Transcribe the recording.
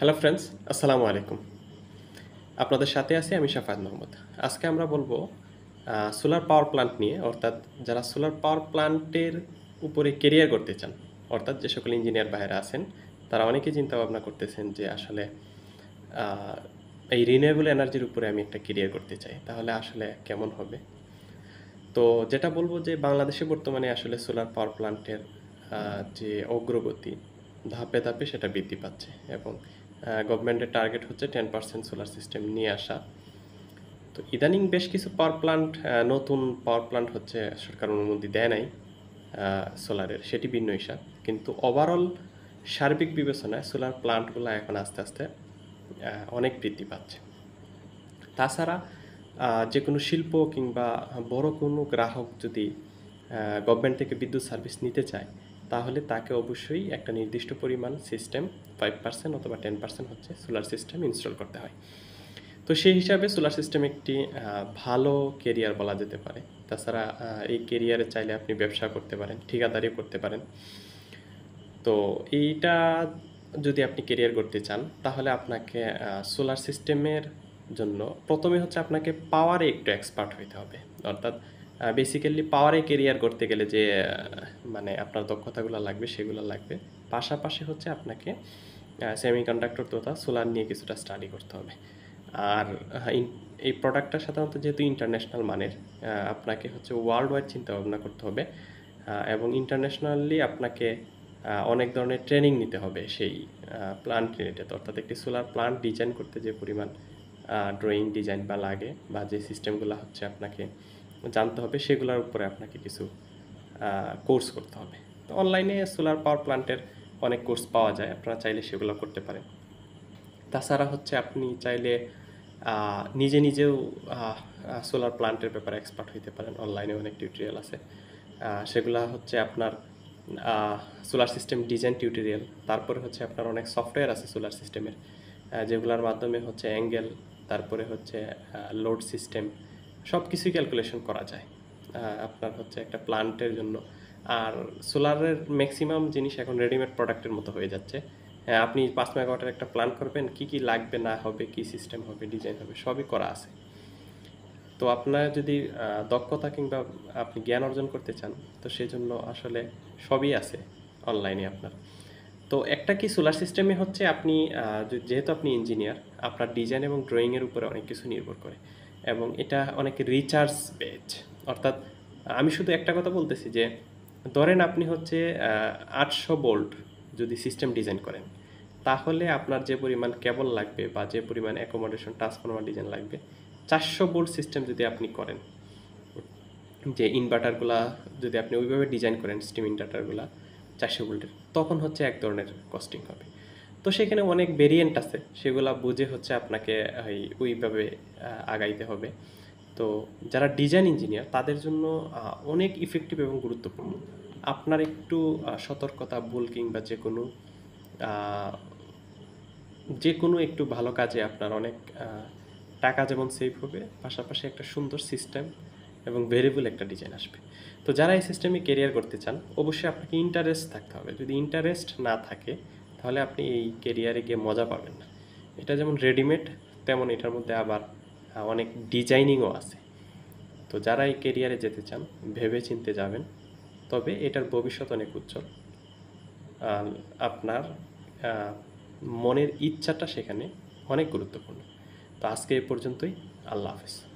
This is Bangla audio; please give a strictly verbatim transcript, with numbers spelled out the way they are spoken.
হ্যালো ফ্রেন্ডস, আসসালামু আলাইকুম। আপনাদের সাথে আছি আমি শাফাত মাহমুদ। আজকে আমরা বলবো সোলার পাওয়ার প্ল্যান্ট নিয়ে, অর্থাৎ যারা সোলার পাওয়ার প্ল্যান্টের উপরে কেরিয়ার করতে চান, অর্থাৎ যে সকল ইঞ্জিনিয়ার বাইরে আছেন, তারা অনেকেই চিন্তা ভাবনা করতেছেন যে আসলে আহ, এই রিনিউয়েবল এনার্জির উপরে আমি একটা কেরিয়ার করতে চাই, তাহলে আসলে কেমন হবে। তো যেটা বলবো যে বাংলাদেশে বর্তমানে আসলে সোলার পাওয়ার প্ল্যান্টের যে অগ্রগতি ধাপে ধাপে সেটা বৃদ্ধি পাচ্ছে, এবং গভর্নমেন্টের টার্গেট হচ্ছে টেন পার্সেন্ট সোলার সিস্টেম নিয়ে আসা। তো ইদানিং বেশ কিছু পাওয়ার প্ল্যান্ট, নতুন পাওয়ার প্ল্যান্ট হচ্ছে সরকার অনুমতি দেয় নাই সোলারের, সেটি ভিন্ন হিসাব। কিন্তু ওভারঅল সার্বিক বিবেচনায় সোলার প্ল্যান্টগুলো এখন আস্তে আস্তে আহ, অনেক বৃদ্ধি পাচ্ছে। তাছাড়া আহ, যে কোনো শিল্প কিংবা বড় কোনো গ্রাহক যদি গভর্নমেন্ট থেকে বিদ্যুৎ সার্ভিস নিতে চায়, তাহলে তাকে অবশ্যই একটা নির্দিষ্ট পরিমাণ সিস্টেম, ফাইভ পার্সেন্ট অথবা টেন পার্সেন্ট হচ্ছে সোলার সিস্টেম ইনস্টল করতে হয়। তো সেই হিসাবে সোলার সিস্টেম একটি আহ, ভালো কেরিয়ার বলা যেতে পারে। তাছাড়া আহ, এই কেরিয়ারে চাইলে আপনি ব্যবসা করতে পারেন, ঠিকাদারিও করতে পারেন। তো এইটা যদি আপনি কেরিয়ার করতে চান, তাহলে আপনাকে সোলার সিস্টেমের জন্য প্রথমে হচ্ছে আপনাকে পাওয়ারে একটু এক্সপার্ট হইতে হবে। অর্থাৎ বেসিক্যালি পাওয়ারে কেরিয়ার করতে গেলে যে আহ, মানে আপনার দক্ষতাগুলো লাগবে সেগুলো লাগবে। পাশাপাশি হচ্ছে আপনাকে সেমিকন্ডাক্টর তথা সোলার নিয়ে কিছুটা স্টাডি করতে হবে। আর আহ, ইন- এই প্রোডাক্টটা সাধারণত যেহেতু ইন্টারন্যাশনাল মানের, আহ, আপনাকে হচ্ছে ওয়ার্ল্ড ওয়াইড চিন্তা ভাবনা করতে হবে, আহ, এবং ইন্টারন্যাশনালি আপনাকে আহ, অনেক ধরনের ট্রেনিং নিতে হবে সেই প্ল্যান্ট রিলেটেড। অর্থাৎ একটি সোলার প্ল্যান্ট ডিজাইন করতে যে পরিমাণ ড্রয়িং ডিজাইন বা লাগে, বা যে সিস্টেমগুলো হচ্ছে আপনাকে জানতে হবে, সেগুলোর উপরে আপনাকে কিছু কোর্স করতে হবে। তো অনলাইনে সোলার পাওয়ার প্ল্যান্টের অনেক কোর্স পাওয়া যায়, আপনারা চাইলে সেগুলো করতে পারেন। তাছাড়া হচ্ছে আপনি চাইলে আহ, নিজে নিজেও সোলার প্ল্যান্টের ব্যাপারে এক্সপার্ট হইতে পারেন। অনলাইনে অনেক টিউটোরিয়াল আছে, আহ, সেগুলা হচ্ছে আপনার সোলার সিস্টেম ডিজাইন টিউটোরিয়াল। তারপরে হচ্ছে আপনার অনেক সফটওয়্যার আছে সোলার সিস্টেমের, যেগুলোর মাধ্যমে হচ্ছে অ্যাঙ্গেল, তারপরে হচ্ছে লোড সিস্টেম, সব কিছুই ক্যালকুলেশন করা যায় আহ, আপনার হচ্ছে একটা প্ল্যান্টের জন্য। আর সোলারের ম্যাক্সিমাম জিনিস এখন রেডিমেড প্রোডাক্টের মতো হয়ে যাচ্ছে। হ্যাঁ, আপনি পাঁচ মেগাওয়াটের একটা প্ল্যান করবেন, কি কি লাগবে না হবে, কি সিস্টেম হবে, ডিজাইন হবে, সবই করা আছে। তো আপনার যদি আহ, দক্ষতা কিংবা আপনি জ্ঞান অর্জন করতে চান, তো সেই জন্য আসলে সবই আছে অনলাইনে আপনার। তো একটা কি সোলার সিস্টেমে হচ্ছে আপনি আহ, যে- যেহেতু আপনি ইঞ্জিনিয়ার, আপনার ডিজাইন এবং ড্রয়িংয়ের উপরে অনেক কিছু নির্ভর করে, এবং এটা অনেক রিচার্জ বেজ। অর্থাৎ আমি শুধু একটা কথা বলতেছি যে ধরেন আপনি হচ্ছে আটশো বোল্ট যদি সিস্টেম ডিজাইন করেন, তাহলে আপনার যে পরিমাণ কেবল লাগবে বা যে পরিমাণ অ্যাকোমোডেশন ট্রান্সফরমার ডিজাইন লাগবে, চারশো বোল্ট সিস্টেম যদি আপনি করেন, যে ইনভার্টারগুলা যদি আপনি ওইভাবে ডিজাইন করেন, স্টিম ইনভার্টারগুলা চারশো ভোল্টের, তখন হচ্ছে এক ধরনের কস্টিং হবে। তো সেখানে অনেক ভেরিয়েন্ট আছে, সেগুলা বুঝে হচ্ছে আপনাকে ওই ওইভাবে আহ, আগাইতে হবে। তো যারা ডিজাইন ইঞ্জিনিয়ার, তাদের জন্য আহ, অনেক ইফেক্টিভ এবং গুরুত্বপূর্ণ। আপনার একটু আহ, সতর্কতা, ভুল কিংবা যে কোনো আহ, যে কোনো একটু ভালো কাজে আপনার অনেক আহ, টাকা যেমন সেভ হবে, পাশাপাশি একটা সুন্দর সিস্টেম এবং ভেরিয়েবল একটা ডিজাইন আসবে। তো যারা এই সিস্টেমে কেরিয়ার করতে চান, অবশ্যই আপনাকে ইন্টারেস্ট থাকতে হবে। যদি ইন্টারেস্ট না থাকে, তাহলে আপনি এই কেরিয়ারে গিয়ে মজা পাবেন না। এটা যেমন রেডিমেড, তেমন এটার মধ্যে আবার আহ, অনেক ডিজাইনিংও আছে। তো যারা এই কেরিয়ারে যেতে চান, ভেবে চিনতে যাবেন, তবে এটার ভবিষ্যৎ অনেক উজ্জ্বল। আর আপনার আহ, মনের ইচ্ছাটা সেখানে অনেক গুরুত্বপূর্ণ। তো আজকে এ পর্যন্তই। আল্লাহ হাফেজ।